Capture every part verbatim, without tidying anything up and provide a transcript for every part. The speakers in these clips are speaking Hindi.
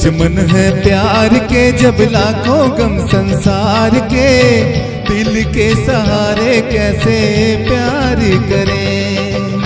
दुश्मन है प्यार के जब लाखों गम संसार के, दिल के सहारे कैसे प्यार करें।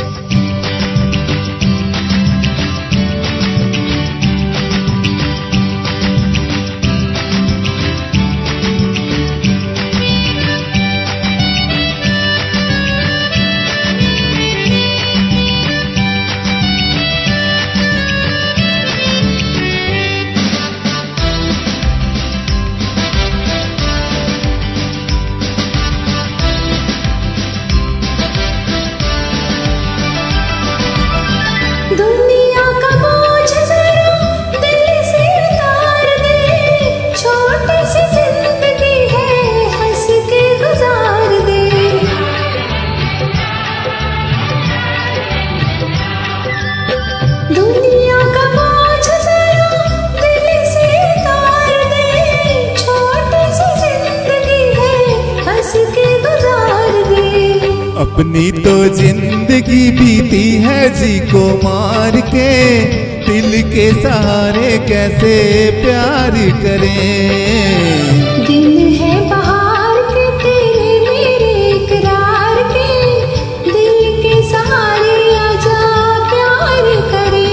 दुनिया का बोझ जरा दिल से उतार दे, छोटी सी जिंदगी है हंस के गुजार दे। दुनिया का बोझ जरा दिल से उतार दे, छोटी सी जिंदगी है हंस के गुजार दे। अपनी तो जिंदगी बीती है जी को मार के, दिल के सहारे कैसे प्यार करें। दिन है बहार के तेरे मेरे इकरार के, दिल के सहारे आजा प्यार करें।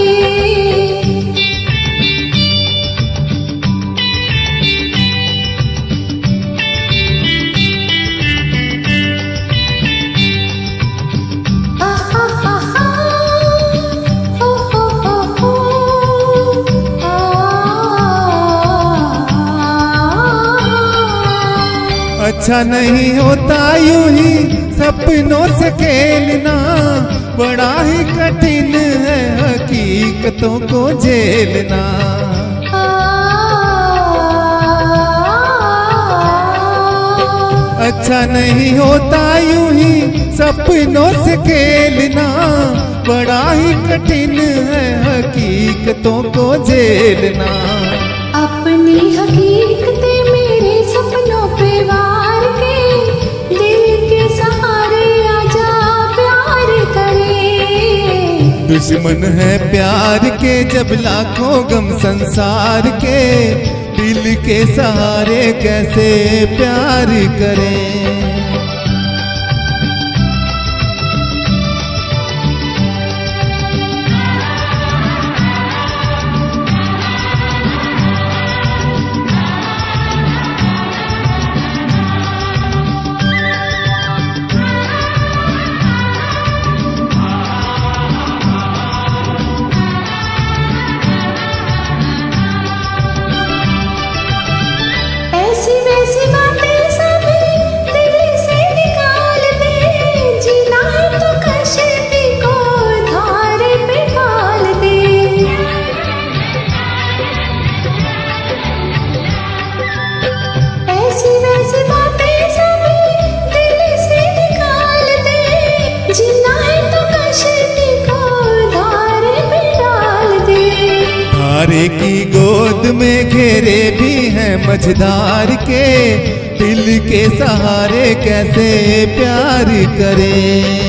अच्छा नहीं होता यूं ही सपनों से खेलना, बड़ा ही कठिन है हकीकतों को झेलना। अच्छा नहीं होता यूं ही सपनों से खेलना, बड़ा ही कठिन है हकीकतों को झेलना। अपनी हकीकतें मेरे सपनों पे वार के, दिल के सहारे आजा प्यार करें। दुश्मन है प्यार के जब लाखों गम संसार के, दिल के सहारे कैसे प्यार करें। ऐसी वैसी बातें सभी दिल से निकाल दे, जीना है तो कश्ती को धार पे डाल दे। ऐसी वैसी बातें सभी दिल से निकाल दे, जीना है तो कश्ती को धार पे डाल दे। धारे की गोद में घेरे भी हैं मझधार के, दिल के सहारे कैसे प्यार करें।